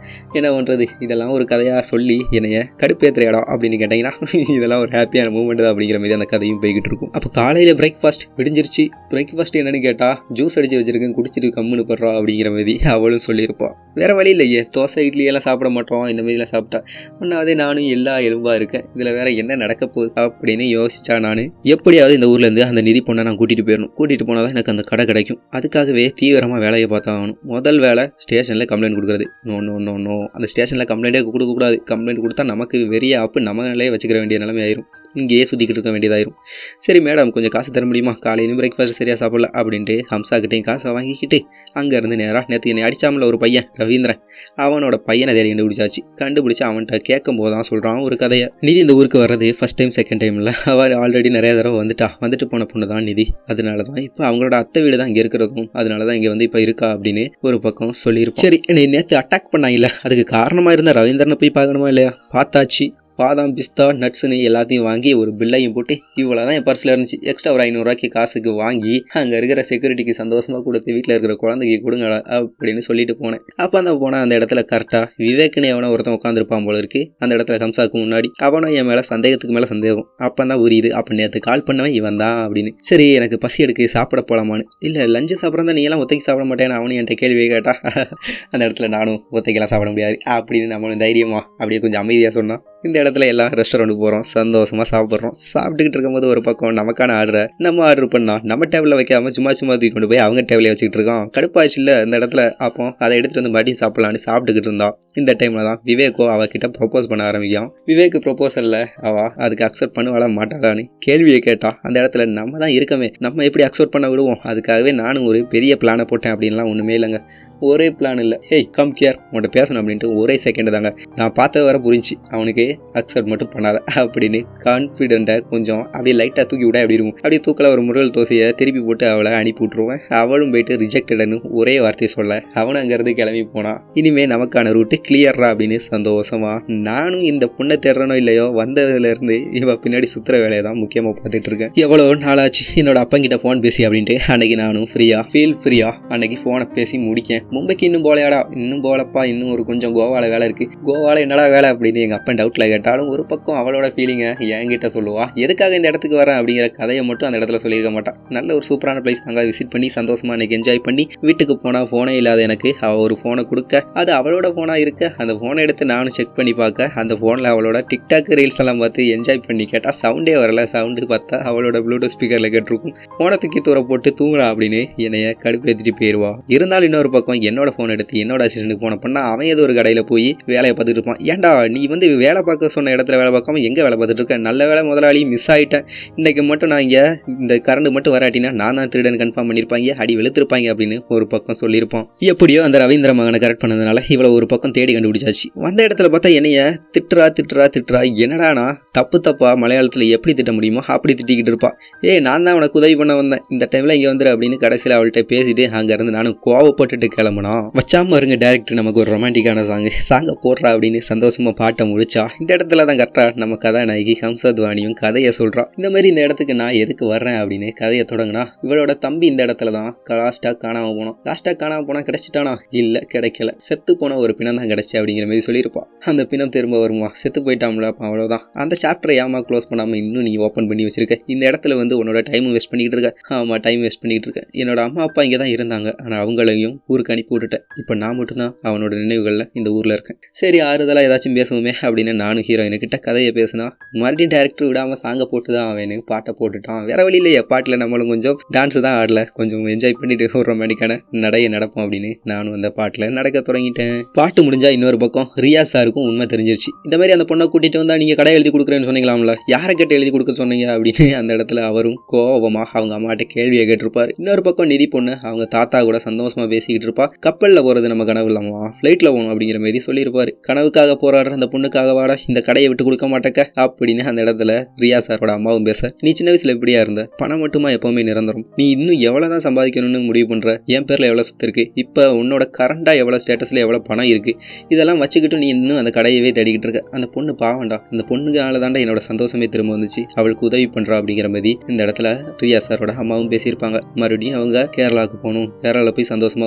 என்ன பண்ணுறது, இதெல்லாம் ஒரு கதையாக சொல்லி என்னைய கடுப்பேற்றுற இடம் அப்படின்னு கேட்டிங்கன்னா இதெல்லாம் ஒரு ஹாப்பியான மூமெண்ட் தான் அப்படிங்கிற மாதிரி அந்த கதையும் போய்கிட்டு இருக்கும். அப்போ காலையில் பிரேக்ஃபாஸ்ட் விடிஞ்சிருச்சு. பிரேக்ஃபாஸ்ட் என்னன்னு கேட்டால் ஜூஸ் அடித்து வச்சிருக்கேன், குடிச்சிட்டு கம்முன்னு படுறா அப்படிங்கிற மாதிரி அவளும் சொல்லியிருப்பாள். வேறு வழி இல்லையே, தோசை இட்லி எல்லாம் சாப்பிட மாட்டோம், இந்த மாதிரிலாம் சாப்பிட்டா ஒன்றாவதே நானும் எல்லா எலும்பாக இருக்கேன், இதில் வேற என்ன நடக்க போகுது அப்படின்னு யோசிச்சா நான் எப்படியாவது இந்த ஊர்லேருந்து அந்த நிதி பொண்ணை நான் கூட்டிகிட்டு போயிடணும். கூட்டிகிட்டு போனால் தான் எனக்கு அந்த கடை கிடைக்கும். அதுக்காகவே தீவிரமாக வேலையை பார்த்தாகணும். முதல் வேலை ஸ்டேஷனில் கம்ப்ளைண்ட் கொடுக்குறது. நோ நோ நோ நோ அந்த ஸ்டேஷனில் கம்ப்ளைண்ட்டே கொடுக்கக்கூடாது. கம்ப்ளைண்ட் கொடுத்தா நமக்கு வெறிய ஆப்பு நம்மளே வச்சுக்கிற வேண்டிய நிலைமை ஆயிரும். இங்கேயே சுற்றிக்கிட்டு இருக்க வேண்டியதாயிரும். சரி மேடம், கொஞ்சம் காசு தர முடியுமா, காலையிலும் பிரேக்ஃபாஸ்ட் சரியாக சாப்பிடல அப்படின்ட்டு ஹம்சாக்கிட்டையும் காசை வாங்கிக்கிட்டு அங்கேருந்து நேராக நேற்று என்னை அடித்தாமல ஒரு பையன் ரவீந்திரன், அவனோட பையனை தேடி கண்டுபிடிச்சாச்சு. கண்டுபிடிச்சி அவன்கிட்ட கேட்கும் போது தான் சொல்கிறான் ஒரு கதையை. நிதி இந்த ஊருக்கு வர்றது ஃபஸ்ட் டைம் செகண்ட் டைம் இல்லை, அவள் ஆல்ரெடி நிறைய தடவை வந்துட்டா. வந்துட்டு போன பொண்ணு தான் நிதி. அதனால தான் இப்போ அவங்களோட அத்தை வீடு தான் இங்கே இருக்கிறதும், அதனால தான் இங்கே வந்து இப்போ இருக்கா அப்படின்னு ஒரு பக்கம் சொல்லியிருப்போம். சரி, என்னை நேற்று அட்டாக் பண்ணாங்கல்ல, அதுக்கு காரணமாக இருந்த ரவீந்திரனை போய் பார்க்கணுமா இல்லையா? பார்த்தாச்சு. பாதாம் பிஸ்தா நட்ஸுன்னு எல்லாத்தையும் வாங்கி ஒரு பில்லையும் போட்டு இவ்வளோ தான் என் பர்ஸில் இருந்துச்சு, எக்ஸ்ட்ரா ஒரு ஐநூறுரூவாய்க்கு காசுக்கு வாங்கி அங்கே இருக்கிற செக்யூரிட்டிக்கு சந்தோஷமாக கொடுத்து வீட்டில் இருக்கிற குழந்தைக்கு கொடுங்க அப்படின்னு சொல்லிட்டு போனேன். அப்போ அந்த போனால் அந்த இடத்துல கரெக்டாக விவேக்னு எவனோ ஒருத்தன் உட்காந்துருப்பான் போல இருக்கு. அந்த இடத்துல ஹம்சாவுக்கு முன்னாடி அவனும் என் மேலே சந்தேகத்துக்கு மேலே சந்தேகம். அப்போ தான் புரியுது, அப்போ நேற்று கால் பண்ணவன் இவன் தான் அப்படின்னு. சரி, எனக்கு பசி எடுக்கு, சாப்பிட போகலாமான்னு. இல்லை, லஞ்சு சாப்பிட்றதா நீ எல்லாம் ஒத்தைக்கு சாப்பிட மாட்டேன்னு அவனு என்கிட்ட கேள்வியை கேட்டா. அந்த இடத்துல நானும் ஒத்தைக்கெல்லாம் சாப்பிட முடியாது அப்படின்னு நம்மளும் தைரியமா அப்படியே கொஞ்சம் அமைதியாக சொன்னான். இந்த இடத்துல எல்லாம் ரெஸ்டாரண்ட்டுக்கு போகிறோம், சந்தோஷமாக சாப்பிட்றோம். சாப்பிட்டுக்கிட்டு இருக்கும்போது ஒரு பக்கம் நமக்கான ஆர்டரை நம்ம ஆர்டர் பண்ணோம், நம்ம டேபிளில் வைக்காமல் சும்மா சும்மா தூக்கி கொண்டு போய் அவங்க டேபிளே வச்சுக்கிட்டு இருக்கோம். கடுப்பாச்சு இல்லை இந்த இடத்துல. அப்போ அதை எடுத்துகிட்டு வந்து மறுபடியும் சாப்பிட்லான்னு சாப்பிட்டுக்கிட்டு இருந்தான். இந்த டைமில் தான் விவேக்கோ அவகிட்ட ப்ரொப்போஸ் பண்ண ஆரம்பிக்கும். விவேக் ப்ரொப்போசலில் அவள் அதுக்கு அக்செப்ட் பண்ணுவாளா மாட்டாளான்னு கேள்வியை கேட்டா. அந்த இடத்துல நம்ம தான் இருக்கமே, நம்ம எப்படி அக்செப்ட் பண்ண விடுவோம்? அதுக்காகவே நானும் ஒரு பெரிய பிளானை போட்டேன் அப்படின்லாம் ஒன்றுமே இல்லைங்க. ஒரே பிளான் இல்லை, ஹேய் கம் கேர் உன்கிட்ட பேசணும் அப்படின்ட்டு ஒரே செகண்ட் தாங்க. நான் பார்த்தது வர புரிஞ்சு அவனுக்கு அக்செப்ட் மட்டும் பண்ணாத அப்படின்னு கான்ஃபிடென்ட்டை கொஞ்சம் அப்படியே லைட்டாக தூக்கி விட அப்படி இருக்கும். அப்படியே தூக்கல ஒரு முருகல் தோசையை திருப்பி போட்டு அவளை அனுப்பி விட்ருவேன். அவளும் போயிட்டு ரிஜெக்டட்னு ஒரே வார்த்தையை சொல்ல அவன் அங்கேருந்து கிளம்பி போனான். இனிமேல் நமக்கான ரூட்டு கிளியர்ரா அப்படின்னு சந்தோஷமா நானும் இந்த பொண்ணை தேடுறனோ இல்லையோ வந்ததுலேருந்து இவ பின்னாடி சுற்றுற வேலையை தான் முக்கியமாக பார்த்துட்டு இருக்கேன். எவ்வளோ நாளாச்சு என்னோட அப்பங்கிட்ட ஃபோன் பேசி அப்படின்ட்டு அன்னைக்கு நானும் ஃப்ரீயா ஃபீல் ஃப்ரீயா அன்னைக்கு ஃபோனை பேசி முடிக்கேன். மும்பைக்கு இன்னும் போலையாடா? இன்னும் போலப்பா, இன்னும் ஒரு கொஞ்சம் கோவாவில் வேலை இருக்குது. கோவாவில் என்னடா வேலை அப்படின்னு எங்கள் அப்பன் டவுட்டில் கேட்டாலும் ஒரு பக்கம் அவளோட ஃபீலிங்கை என்கிட்ட சொல்லுவா. எதுக்காக இந்த இடத்துக்கு வரேன் அப்படிங்கிற கதையை மட்டும் அந்த இடத்துல சொல்லியிருக்க மாட்டான். நல்ல ஒரு சூப்பரான பிளேஸ் நாங்கள் விசிட் பண்ணி சந்தோஷமாக அன்றைக்கி என்ஜாய் பண்ணி வீட்டுக்கு போனால் ஃபோனே இல்லாத எனக்கு அவள் ஒரு ஃபோனை கொடுக்க, அது அவளோட ஃபோனாக இருக்க அந்த ஃபோனை எடுத்து நானும் செக் பண்ணி பார்க்க அந்த ஃபோனில் அவளோட டிக்டாக் ரீல்ஸ் எல்லாம் பார்த்து என்ஜாய் பண்ணி கேட்டால் சவுண்டே வரல. சவுண்டு பார்த்தா அவளோட ப்ளூடூத் ஸ்பீக்கரில் கேட்டிருக்கும். ஃபோனை தூக்கி தூர போட்டு தூங்கலாம் அப்படின்னு என்னைய கடுப்பேற்றிட்டு போயிடுவா. இருந்தாலும் இன்னொரு பக்கம் என்னோட ஃபோன் எடுத்து என்னோட அசிஸ்டன்ட்டுக்கு போன பண்ணா அவன் ஏதோ ஒரு கடையில் போய் வேலையை பார்த்துட்டு இருப்பான். ஏன்டா நீ வந்து வேலை பார்க்க சொன்ன இடத்துல வேலை பார்க்காம எங்கே வேலை பார்த்துட்டு இருக்க? நல்ல வேலை முதலாளி, மிஸ் ஆகிட்டேன். இன்றைக்கு மட்டும் நான் இங்கே இந்த கரண்ட் மட்டும் வராட்டினா நான் தான் திருடன் கன்ஃபார்ம் பண்ணியிருப்பாங்க, அடி வெளுத்திருப்பாங்க அப்படின்னு ஒரு பக்கம் சொல்லியிருப்பான். எப்படியோ அந்த ரவீந்திர மகனை கரெக்ட் பண்ணதுனால இவ்வளோ ஒரு பக்கம் தேடி கண்டுபிடிச்சாச்சு. வந்த இடத்துல பார்த்தா என்னைய திட்டுறா திட்டுறா திட்டுறா. என்னடானா தப்பு தப்பா மலையாளத்தில் எப்படி திட்ட முடியுமோ அப்படி திட்டிக்கிட்டு இருப்பா. ஏய் நான் தான் உனக்கு உதவி பண்ண வந்தேன், இந்த டைமில் இங்கே வந்துரு அப்படின்னு கடைசியில் அவள்கிட்ட பேசிட்டு அங்கேருந்து நானும் கோவப்பட்டுட்டு கிளம்புனோம். வச்சாம இருங்க டேரக்டர் நமக்கு ஒரு ரொமான்டிக்கான சாங்கு சாங்கை போடுறா அப்படின்னு சந்தோஷமா பாட்டை முடிச்சா. இந்த இடத்துல தான் கரெக்டாக நம்ம கதாநாயகி ஹம்சத்வானியும் கதையை சொல்றா. இந்த மாதிரி இந்த இடத்துக்கு நான் எதுக்கு வர்றேன் அப்படின்னு கதையை தொடங்கினா இவளோட தம்பி இந்த இடத்துல தான் லாஸ்டா காணாம போனோம். லாஸ்டா காணாம போனா கிடைச்சிட்டானா? இல்ல கிடைக்கல, செத்து போன ஒரு பிணம் தான் கிடைச்சி அப்படிங்கிற மாதிரி சொல்லியிருப்பா. அந்த பிணம் திரும்ப வருமா? செத்து போயிட்டாம்ல, அவ்வளவுதான். அந்த சாப்டரை ஏமா க்ளோஸ் பண்ணாம இன்னும் நீ ஓப்பன் பண்ணி வச்சிருக்க? இந்த இடத்துல வந்து உன்னோட டைம் வேஸ்ட் பண்ணிக்கிட்டு இருக்க. ஆமா டைம் வேஸ்ட் பண்ணிக்கிட்டு இருக்க. என்னோட அம்மா அப்பா இங்கே தான் இருந்தாங்க, ஆனா அவங்களையும் ஊருக்கு அனுப்பி விட்டுட்டேன். இப்போ நான் மட்டும்தான் அவனோட நினைவுகளில் இந்த ஊரில் இருக்கேன். சரி ஆறுதலாக ஏதாச்சும் பேசுவோமே அப்படின்னு நானும் ஹீரோயினுக்கிட்ட கதையை பேசினா மறுபடியும் டேரக்டர் விடாமல் சாங்கை போட்டு தான் அவனுக்கு பாட்டை போட்டுட்டான். வேற வழி இல்லையே, பாட்டில் நம்மளும் கொஞ்சம் டான்ஸு தான் ஆடல, கொஞ்சம் என்ஜாய் பண்ணிட்டு ஒரு ரொமான்டிக்கான நடையை நடப்போம் அப்படின்னு நானும் அந்த பாட்டில் நடக்க தொடங்கிட்டேன். பாட்டு முடிஞ்சா இன்னொரு பக்கம் ரியா சாருக்கும் உண்மை தெரிஞ்சிருச்சு. இந்த மாதிரி அந்த பொண்ணை கூட்டிகிட்டு வந்தால் நீங்கள் கடை எழுதி கொடுக்குறேன்னு சொன்னீங்களாம்ல, யாரை கேட்டு எழுதி கொடுக்க சொன்னீங்க அப்படின்னு அந்த இடத்துல அவரும் கோபமாக அவங்க அம்மாட்ட கேள்வியை கேட்டிருப்பார். இன்னொரு பக்கம் நிதி பொண்ணு அவங்க தாத்தா கூட சந்தோஷமாக பேசிக்கிட்டு இருப்பா. கப்பலில் போகிறது நம்ம கனவு இல்லாமா, ஃப்ளைட்டில் போகணும் அப்படிங்கிற மாதிரி சொல்லியிருப்பாரு. கனவுக்காக போராடுற அந்த பொண்ணுக்காக வாடா இந்த கடையை விட்டு கொடுக்க மாட்டேக்க அப்படின்னு அந்த இடத்துல ரியா சாரோட அம்மாவும் பேச, நீ சின்ன வயசுல எப்படியா இருந்த? பணம் மட்டுமா எப்பவுமே நிரந்தரம்? நீ இன்னும் எவ்வளவுதான் சம்பாதிக்கணும்னு முடிவு பண்ற? என் பேர்ல எவ்வளவு சொத்து இருக்கு, இப்போ உன்னோட கரண்டா எவ்வளவு ஸ்டேட்டஸ்ல எவ்வளவு பணம் இருக்கு, இதெல்லாம் வச்சுக்கிட்டு நீ இன்னும் அந்த கடையவே தேடிக்கிட்டு இருக்க. அந்த பொண்ணு பாவண்டா, அந்த பொண்ணுக்கால தாண்டா என்னோட சந்தோஷமே திரும்ப வந்துச்சு, அவளுக்கு உதவி பண்றா அப்படிங்கிற மாதிரி இந்த இடத்துல ரியா சாரோட அம்மாவும் பேசியிருப்பாங்க. மறுபடியும் அவங்க கேரளாவுக்கு போகணும், கேரளாவில் போய் சந்தோஷமா ஊர்ல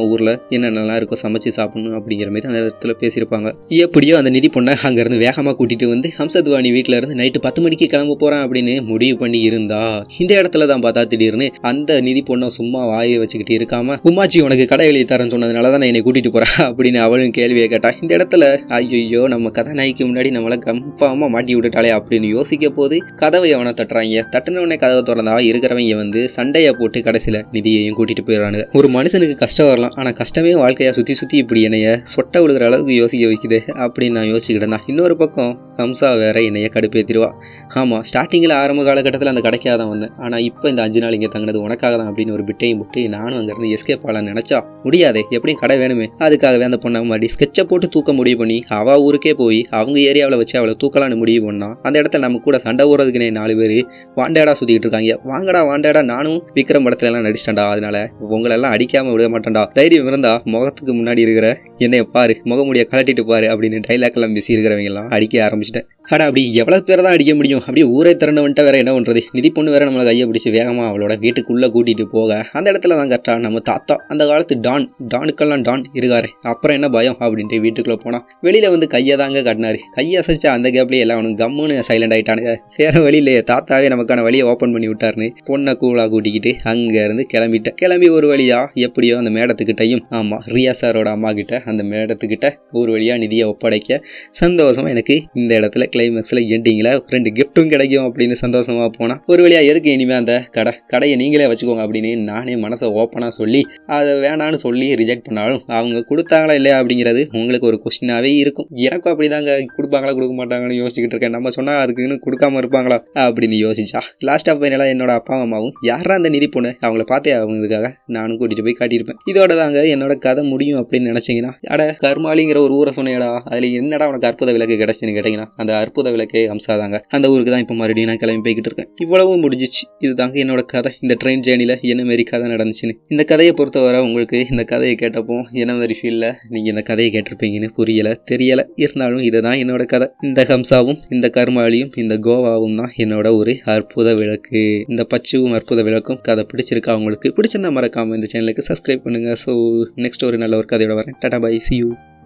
என்னென்னலாம் இருக்கோ சமைச்சு சாப்பிடணும் அப்படிங்கிற மாதிரி அந்த இடத்துல பேசியிருப்பாங்க. எப்படியோ அந்த நிதி பொண்ணை அங்கேருந்து வேகமாக கூட்டிகிட்டு வந்து ஹம்சத்வானி வீட்டில் இருந்து நைட்டு பத்து மணிக்கு கிளம்ப போகிறேன் அப்படின்னு முடிவு பண்ணி இருந்தா இந்த இடத்துல தான் பார்த்தா திடீர்னு அந்த நிதி பொண்ணை சும்மா வாயை வச்சுக்கிட்டு இருக்காம உமாச்சி உனக்கு கடை எழுதி தரேன்னு சொன்னதுனால தான் என்னை கூட்டிகிட்டு போகிறேன் அப்படின்னு அவளும் கேள்வியை கேட்டா. இந்த இடத்துல ஐயோ நம்ம கதாநாயகிக்கு முன்னாடி நம்மளை கன்ஃபார்மாக மாட்டி விட்டுட்டாலே அப்படின்னு யோசிக்க போது கதவை அவனை தட்டுறாங்க. தட்டுனவனே கதவை திறந்தா இருக்கிறவங்க வந்து சண்டையை போட்டு கடைசியில் நிதியையும் கூட்டிகிட்டு போயிடறானுங்க. ஒரு மனுஷனுக்கு கஷ்டம் வரலாம், ஆனால் கஷ்டமே வாழ்க்கையை சுற்றி சுற்றி இப்படி என்னைய சொட்ட விழுகிற அளவுக்கு யோசிக்க வைக்குது அப்படின்னு நான் யோசிச்சுக்கிட்டேன் தான். இன்னொரு பக்கம் ஹம்சா வேற என்னைய கடுப்பேற்றிடுவா. ஆமாம், ஸ்டார்டிங்கில் ஆரம்ப காலகட்டத்தில் அந்த கடைக்காக தான் வந்தேன், ஆனால் இப்போ இந்த அஞ்சு நாள் இங்கே தங்கினது உனக்காக தான் அப்படின்னு ஒரு பிட்டையும் போட்டு நானும் அங்கேருந்து எஸ்கேப் ஆகலான்னு நினச்சா முடியாதே, எப்படியும் கடை வேணுமே. அதுக்காகவே அந்த பொண்ணை மறுபடி ஸ்கெட்சை போட்டு தூக்க முடிவு பண்ணி அவள் ஊருக்கே போய் அவங்க ஏரியாவில் வச்சு அவளை தூக்கலான்னு முடிவு பண்ணா. அந்த இடத்துல நம்ம கூட சண்டை போடுறதுக்குனே நாலு பேர் வாண்டேடா சுற்றிக்கிட்டு இருக்காங்க. வாங்கடா வாண்டேடா, நானும் விக்ரம் படத்துல எல்லாம் நடிச்சிட்டேன்டா, அதனால உங்களெல்லாம் அடிக்காமல் விட மாட்டேன்டா, தைரியம் இருந்தா முகத்துக்கு முன்னாடி இருக்கிற என்னைய பாரு, முகமுடிய கலட்டிட்டு பாரு அப்படின்னு டைலாக் எல்லாம் பேசி இருக்கிறவங்க எல்லாம் அடிக்க ஆரம்பிச்சிட்டேன். அடா அப்படி எவ்வளவு பேர் தான் அடிக்க முடியும், அப்படியே ஊரை திறந்து வந்துட்டு வேற என்ன பண்றது. நிதி பொண்ணு வேற நம்மளை கையை பிடிச்சி வேகமா அவளோட வீட்டுக்குள்ள கூட்டிட்டு போக அந்த இடத்துல தான் கரெக்டா நம்ம தாத்தா அந்த காலத்து டான் டானுக்கெல்லாம் டான் இருக்காரு, அப்புறம் என்ன பயம் அப்படின்ட்டு வீட்டுக்குள்ள போனா வெளியில வந்து கையை தாங்க கட்டினாரு. கையை அசைச்சா அந்த கேப்லயே எல்லாம் அவனுக்கு கம்முன்னு சைலண்ட் ஆயிட்டானுங்க. வேற வழியிலேயே தாத்தாவே நமக்கான வழியை ஓப்பன் பண்ணி விட்டாருன்னு பொண்ணை கூலா கூட்டிக்கிட்டு அங்க இருந்து கிளம்பிட்டேன். கிளம்பி ஒரு வழியா எப்படியோ அந்த மேடத்துக்கிட்டையும் ஆமா ரியா சாரோட அம்மா கிட்ட அந்த மேடத்துக்கிட்ட ஒரு வழியா நிதியை ஒப்படைக்க சந்தோஷமா எனக்கு இந்த இடத்துல கிளைமேக்ஸ்ல எண்டிங்ல ரெண்டு கிஃப்ட்டும் கிடைக்கும் அப்படின்னு சந்தோஷமா போனா ஒரு வழியா இருக்கு. இனிமே அந்த கடை கடையை நீங்களே வச்சுக்கோங்க அப்படின்னு நானே மனசை ஓப்பனா சொல்லி அதை வேணான்னு சொல்லி ரிஜெக்ட் பண்ணாலும் அவங்க கொடுத்தாங்களா இல்லையா அப்படிங்கிறது உங்களுக்கு ஒரு கொஸ்டினாவே இருக்கும். எனக்கும் அப்படிதாங்க, கொடுப்பாங்களா கொடுக்க மாட்டாங்கன்னு யோசிச்சுக்கிட்டு இருக்கேன். நம்ம சொன்னா அதுக்குன்னு கொடுக்காம இருப்பாங்களா அப்படின்னு யோசிச்சா லாஸ்ட் ஆஃப் ஃபைனலா என்னோட அப்பா அம்மாவும் யாரா அந்த நிதி பொண்ணு அவங்கள பார்த்தே அவங்களுக்காக நானும் கூட்டிட்டு போய் காட்டியிருப்பேன். இதோட தாங்க என்னோட கதை முடியும் அப்படின்னு நினைச்சீங்கன்னா அட கர்மாலிங்கிற ஒரு ஊரை சொன்னேடா, அதுல என்னடா உனக்கு அற்புத விளக்கு கிடைச்சுன்னு கேட்டீங்கன்னா அந்த அற்புத விளக்கே ஹம்சாதாங்க. அந்த ஊருக்கு தான் இப்போ மறுபடியும் நான் கிளம்பி போய்கிட்டு இருக்கேன். இவ்வளவும் முடிஞ்சிச்சு. இதுதாங்க என்னோட கதை. இந்த ட்ரெயின் ஜேர்னியில் என்ன மாரி கதை நடந்துச்சுன்னு இந்த கதையை பொறுத்தவரை உங்களுக்கு இந்த கதையை கேட்டப்போ என்ன மாதிரி ஃபீல்ல நீங்கள் இந்த கதையை கேட்டிருப்பீங்கன்னு புரியலை தெரியலை. இருந்தாலும் இதுதான் என்னோட கதை. இந்த ஹம்சாவும் இந்த கர்மாலியும் இந்த கோவாவும் தான் என்னோட ஒரு அற்புத விளக்கு. இந்த பச்சுவும் அற்புத விளக்கும் கதை பிடிச்சிருக்கா உங்களுக்கு? பிடிச்சிருந்தா மறக்காம இந்த சேனலுக்கு சப்ஸ்கிரைப் பண்ணுங்க. ஸோ நெக்ஸ்ட் ஒரு நல்ல ஒரு கதையோட வரேன். Tata bye, see you.